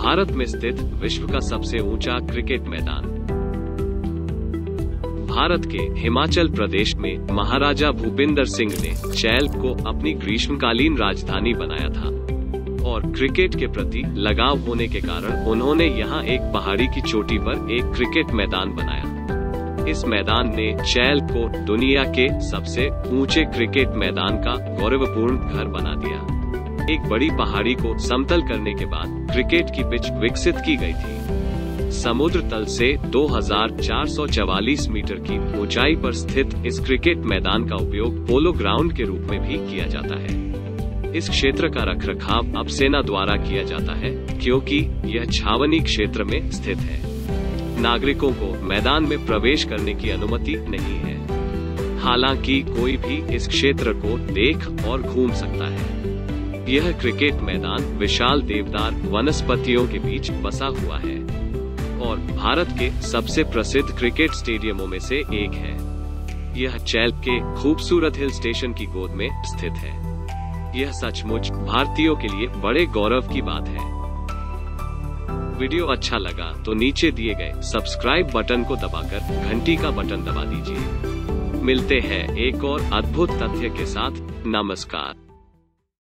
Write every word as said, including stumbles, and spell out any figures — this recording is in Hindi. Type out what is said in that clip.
भारत में स्थित विश्व का सबसे ऊंचा क्रिकेट मैदान। भारत के हिमाचल प्रदेश में महाराजा भूपिंदर सिंह ने चैल को अपनी ग्रीष्मकालीन राजधानी बनाया था और क्रिकेट के प्रति लगाव होने के कारण उन्होंने यहाँ एक पहाड़ी की चोटी पर एक क्रिकेट मैदान बनाया। इस मैदान ने चैल को दुनिया के सबसे ऊंचे क्रिकेट मैदान का गौरवपूर्ण घर बना दिया। एक बड़ी पहाड़ी को समतल करने के बाद क्रिकेट की पिच विकसित की गई थी। समुद्र तल से दो हज़ार चार सौ चवालीस मीटर की ऊंचाई पर स्थित इस क्रिकेट मैदान का उपयोग पोलो ग्राउंड के रूप में भी किया जाता है। इस क्षेत्र का रखरखाव अब सेना द्वारा किया जाता है क्योंकि यह छावनी क्षेत्र में स्थित है। नागरिकों को मैदान में प्रवेश करने की अनुमति नहीं है, हालांकि कोई भी इस क्षेत्र को देख और घूम सकता है। यह क्रिकेट मैदान विशाल देवदार वनस्पतियों के बीच बसा हुआ है और भारत के सबसे प्रसिद्ध क्रिकेट स्टेडियमों में से एक है। यह चैल के खूबसूरत हिल स्टेशन की गोद में स्थित है। यह सचमुच भारतीयों के लिए बड़े गौरव की बात है। वीडियो अच्छा लगा तो नीचे दिए गए सब्सक्राइब बटन को दबाकर घंटी का बटन दबा दीजिए। मिलते हैं एक और अद्भुत तथ्य के साथ। नमस्कार।